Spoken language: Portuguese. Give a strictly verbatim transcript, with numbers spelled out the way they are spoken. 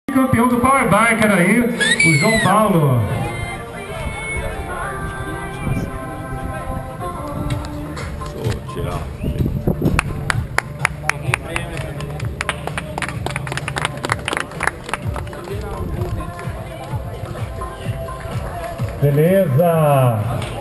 Campeão do Power Biker aí, o João Paulo. Vou tirar. Beleza.